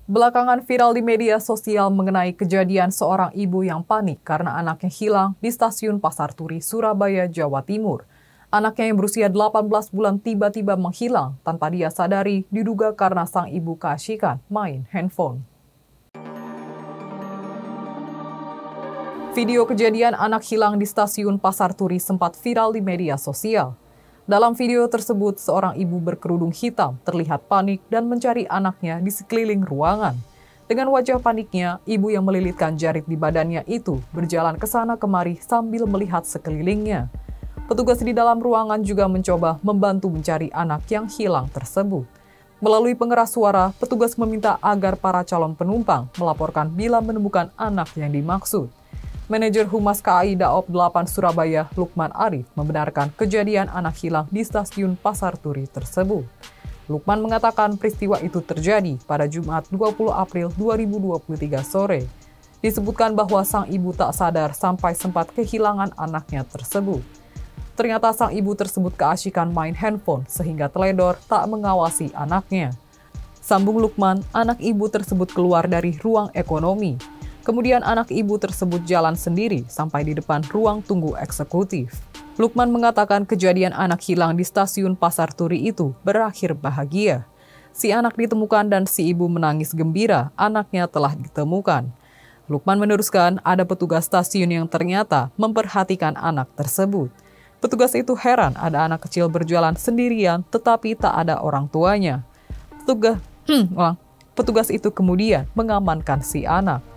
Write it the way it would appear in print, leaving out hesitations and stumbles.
Belakangan viral di media sosial mengenai kejadian seorang ibu yang panik karena anaknya hilang di stasiun Pasar Turi, Surabaya, Jawa Timur. Anaknya yang berusia 18 bulan tiba-tiba menghilang tanpa dia sadari, diduga karena sang ibu keasyikan main handphone. Video kejadian anak hilang di stasiun Pasar Turi sempat viral di media sosial. Dalam video tersebut, seorang ibu berkerudung hitam terlihat panik dan mencari anaknya di sekeliling ruangan. Dengan wajah paniknya, ibu yang melilitkan jarit di badannya itu berjalan ke sana kemari sambil melihat sekelilingnya. Petugas di dalam ruangan juga mencoba membantu mencari anak yang hilang tersebut. Melalui pengeras suara, petugas meminta agar para calon penumpang melaporkan bila menemukan anak yang dimaksud. Manajer Humas KAI Daob 8 Surabaya, Lukman Arif, membenarkan kejadian anak hilang di stasiun Pasar Turi tersebut. Lukman mengatakan peristiwa itu terjadi pada Jumat 20 April 2023 sore. Disebutkan bahwa sang ibu tak sadar sampai sempat kehilangan anaknya tersebut. Ternyata sang ibu tersebut keasyikan main handphone sehingga teledor tak mengawasi anaknya. Sambung Lukman, anak ibu tersebut keluar dari ruang ekonomi. Kemudian anak ibu tersebut jalan sendiri sampai di depan ruang tunggu eksekutif. Lukman mengatakan kejadian anak hilang di stasiun Pasar Turi itu berakhir bahagia. Si anak ditemukan dan si ibu menangis gembira anaknya telah ditemukan. Lukman meneruskan ada petugas stasiun yang ternyata memperhatikan anak tersebut. Petugas itu heran ada anak kecil berjalan sendirian tetapi tak ada orang tuanya. Petugas itu kemudian mengamankan si anak.